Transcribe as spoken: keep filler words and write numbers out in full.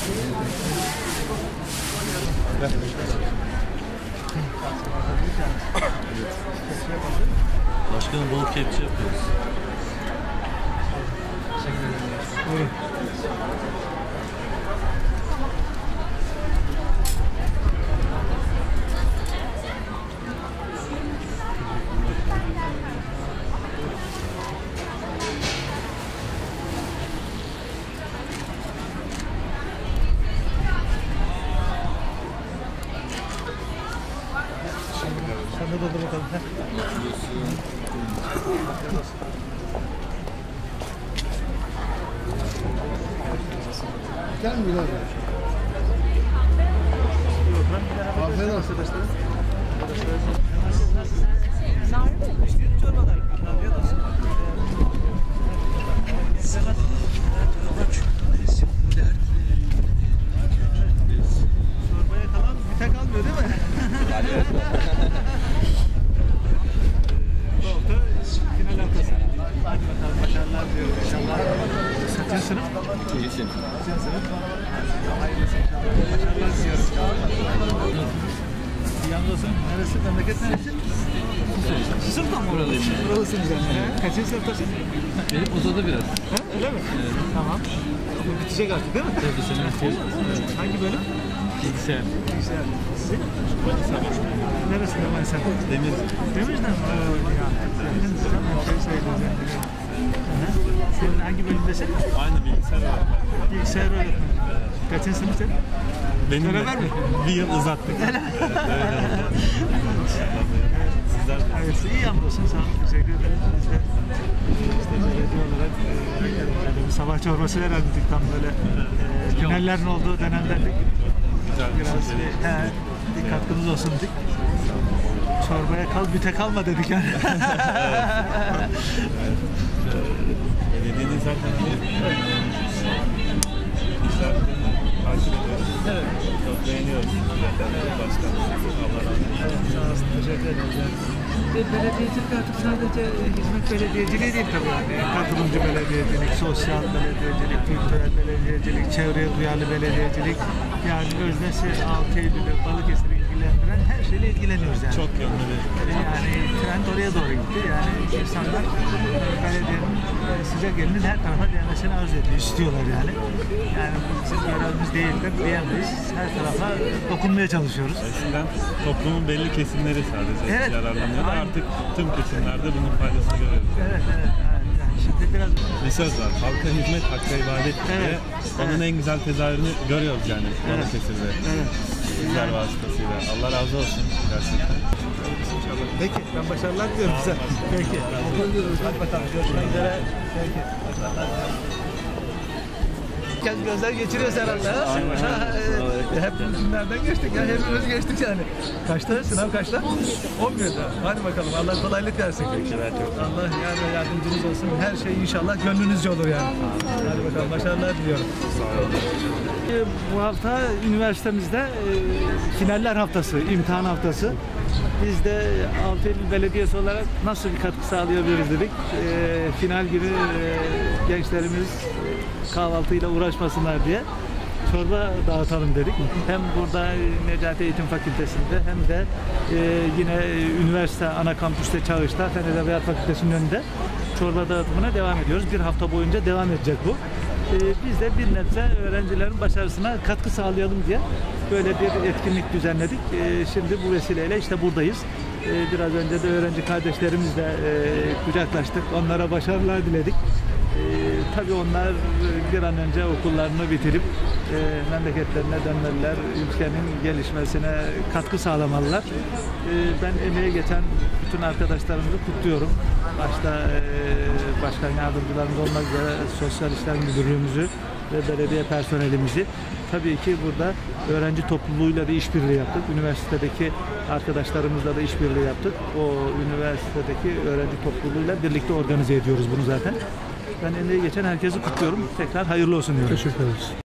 Başkanım bol kepçe yapıyoruz. Buyurun. Sen de doldur bakalım. Gel mi Bilal? Afiyet olsun arkadaşlar. Çorbalar. Afiyet olsun. Çorbaya kalan bir tek almıyor değil mi? Doldu. Final haftası. Hadi bakalım başarılar diliyorum inşallah. Kaçıncı sınıf? İkinci sınıf. İkinci sınıf. Hayırlısı inşallah. Başarılar diliyorum. Yalnızın neresi? Memleket neresi? Sırttan mı? Buralıyım. Buralısınız yani. Kaçıncı sınıftasın? Benim uzadı biraz. Ha, öyle mi? Evet. Tamam. Bu bitecek artık değil mi? Tabii sene bitiyor. Evet. Hangi bölüm? Bilgisayar. Bilgisayar. Sizin? Neresinde Manisa? Demir. Demirden mi? Oo, ya. Bildiniz hocam. Ben şey söyleyeceğim. Hı. Senin hangi bölümdesin? Aynı bilgisayar var. Bilgisayar öğretmeni. Kaçıncı sınıf sen? Benim beraber mi? Bir yıl uzattık. Sizler de. Evet, iyi hamdolsun. Sağ olun. Teşekkür ederiz. Biz de işte belediye olarak e, böyle bir sabah çorbası verebildik tam böyle e, finallerin olduğu dönemlerdik. Güzel bir Biraz şey. bir, he, bir katkımız olsun dedik. Çorbaya kal, büte kalma dedik yani. Belediyenin zaten işler takip ediyoruz. Evet. Çok beğeniyoruz. Başkanım. Allah razı olsun. Sağ olsun, teşekkür ederiz. Yani. Ve belediyecilik artık sadece hizmet belediyeciliği değil tabii. Yani katılımcı belediyecilik, sosyal belediyecilik, kültürel belediyecilik, çevreye duyarlı belediyecilik. Yani Öznesi, Altıylı'yı, Balıkesir'i ilgilendiren her şeyle ilgileniyoruz yani. Çok yönlü bir. Yani trend oraya doğru gitti. Yani insanlar belediyenin sıcak elinin her tarafa gelmesini arzu ediyor, istiyorlar yani. Yani bu bizim görevimiz değildir diyemeyiz. Her tarafa dokunmaya çalışıyoruz. Eskiden toplumun belli kesimleri sadece Evet. yararlanıyordu. Aynen. Artık tüm kesimlerde bunun faydasını görüyoruz. Evet, evet. Yani şimdi biraz... Bir söz var, halka hizmet, hakka ibadet diye. Evet. Onun en güzel tezahürünü görüyoruz yani Balıkesir'de. Evet. Sizler vasıtasıyla. Allah razı olsun gerçekten. Peki, ben başarılar diliyorum size. Peki. Hadi bakalım, görüşmek üzere. Peki. Kendi gözler geçiriyoruz herhalde. Ha? Ha, hep günlerden geçtik ya, hepimiz geçtik yani. Kaçta? Sınav kaçta? on birde. Hadi bakalım, Allah kolaylık versin. Allah yani yardımcınız olsun. Her şey inşallah gönlünüzce olur yani. Hadi bakalım, başarılar diliyorum. Bu hafta üniversitemizde e, finaller haftası, imtihan haftası. Biz de Altıylı Belediyesi olarak nasıl bir katkı sağlayabiliriz dedik. E, final günü e, gençlerimiz kahvaltıyla uğraşmasınlar diye çorba dağıtalım dedik. Hem burada Necati Eğitim Fakültesi'nde hem de e, yine üniversite ana kampüste Çağış'ta Fen Edebiyat Fakültesi'nin önünde çorba dağıtımına devam ediyoruz. Bir hafta boyunca devam edecek bu. E, biz de bir nebze öğrencilerin başarısına katkı sağlayalım diye böyle bir etkinlik düzenledik. E, şimdi bu vesileyle işte buradayız. E, biraz önce de öğrenci kardeşlerimizle e, kucaklaştık. Onlara başarılar diledik. Ee, tabii onlar bir an önce okullarını bitirip e, memleketlerine dönmeliler, ülkenin gelişmesine katkı sağlamalılar. Ee, ben emeğe geçen bütün arkadaşlarımızı kutluyorum. Başta e, başkan yardımcılarımız olmak üzere Sosyal İşler Müdürlüğümüzü ve belediye personelimizi. Tabii ki burada öğrenci topluluğuyla da işbirliği yaptık. Üniversitedeki arkadaşlarımızla da işbirliği yaptık. O üniversitedeki öğrenci topluluğuyla birlikte organize ediyoruz bunu zaten. Ben emeği geçen herkesi kutluyorum. Tekrar hayırlı olsun diyorum. Teşekkür ederiz.